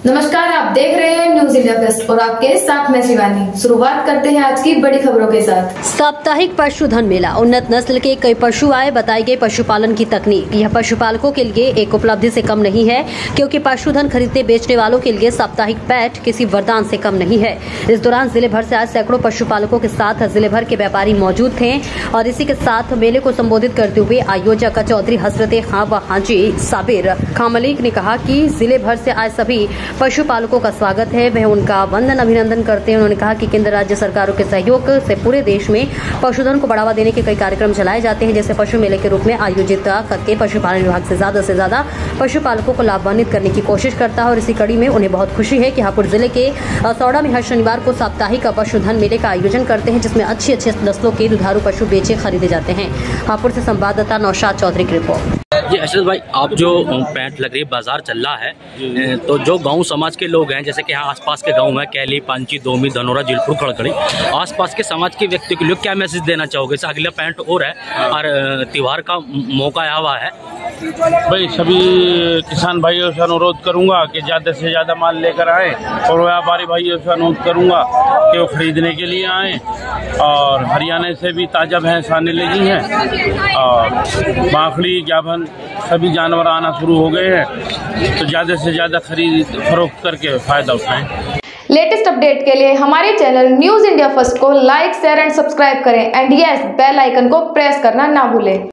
नमस्कार, आप देख रहे हैं न्यूज इंडिया फर्स्ट और आपके साथ मैं शिवानी। शुरुआत करते हैं आज की बड़ी खबरों के साथ। साप्ताहिक पशुधन मेला। उन्नत नस्ल के कई पशु आए, बताई गई पशुपालन की तकनीक। यह पशुपालकों के लिए एक उपलब्धि से कम नहीं है, क्योंकि पशुधन खरीदने बेचने वालों के लिए साप्ताहिक पैठ किसी वरदान से कम नहीं है। इस दौरान जिले भर से आए सैकड़ों पशुपालकों के साथ जिले भर के व्यापारी मौजूद थे और इसी के साथ मेले को संबोधित करते हुए आयोजक चौधरी हजरत खां व हाजी साबिर खां मलिक ने कहा कि जिले भर से आए सभी पशुपालकों का स्वागत है। वह उनका वंदन अभिनंदन करते हैं। उन्होंने कहा कि केंद्र राज्य सरकारों के सहयोग से पूरे देश में पशुधन को बढ़ावा देने के कई कार्यक्रम चलाए जाते हैं, जैसे पशु मेले के रूप में आयोजित करके पशुपालन विभाग से ज्यादा पशुपालकों को लाभान्वित करने की कोशिश करता है। और इसी कड़ी में उन्हें बहुत खुशी है कि हापुड़ जिले के सौड़ा में हर शनिवार को साप्ताहिक पशुधन मेले का आयोजन करते हैं, जिसमें अच्छी नस्लों के दुधारू पशु बेचे खरीदे जाते हैं। हापुड़ से संवाददाता नौशाद चौधरी की रिपोर्ट। जी अशरफ भाई, आप जो पैंट लग रही बाजार चल रहा है, तो जो गांव समाज के लोग हैं, जैसे कि यहाँ आसपास के गांव में कैली, पांची, दोमी, धनोरा, जिलपुर, खड़खड़ी, आसपास के समाज के व्यक्तियों के लिए क्या मैसेज देना चाहोगे? अगला पैंट और है और त्योहार का मौका आया हुआ है। भाई सभी किसान भाइयों से अनुरोध करूंगा कि ज़्यादा से ज़्यादा माल लेकर आएँ और व्यापारी भाइयों से अनुरोध करूंगा कि वो खरीदने के लिए आएँ। और हरियाणा से भी ताज़ा भैंस आने लगी हैं और बाखड़ी, जाभन सभी जानवर आना शुरू हो गए हैं, तो ज़्यादा से ज़्यादा खरीद फरोख्त करके फ़ायदा उठाएँ। लेटेस्ट अपडेट के लिए हमारे चैनल न्यूज इंडिया फर्स्ट को लाइक, शेयर एंड सब्सक्राइब करें एंड यस, बेल आइकन को प्रेस करना ना भूलें।